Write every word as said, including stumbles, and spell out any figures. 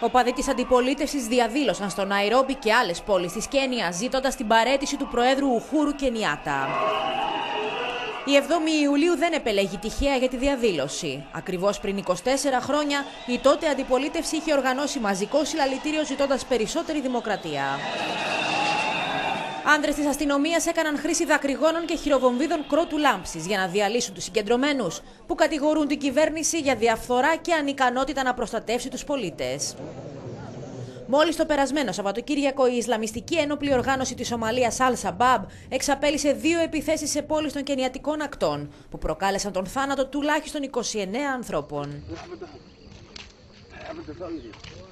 Οπαδοί της αντιπολίτευσης διαδήλωσαν στο Ναϊρόμπι και άλλες πόλεις της Κένιας, ζητώντας την παραίτηση του Προέδρου Ουχούρου Κενιάτα. Η εβδόμη Ιουλίου δεν επελέγει τυχαία για τη διαδήλωση. Ακριβώς πριν είκοσι τέσσερα χρόνια, η τότε αντιπολίτευση είχε οργανώσει μαζικό συλλαλητήριο ζητώντας περισσότερη δημοκρατία. Άνδρες της αστυνομίας έκαναν χρήση δακρυγόνων και χειροβομβίδων κρότου λάμψης για να διαλύσουν τους συγκεντρωμένους, που κατηγορούν την κυβέρνηση για διαφθορά και ανικανότητα να προστατεύσει τους πολίτες. Μόλις το περασμένο Σαββατοκύριακο, η Ισλαμιστική ένοπλη οργάνωση της Σομαλίας Al-Shabaab εξαπέλυσε δύο επιθέσεις σε πόλεις των κενιατικών ακτών, που προκάλεσαν τον θάνατο τουλάχιστον είκοσι εννέα ανθρώπων.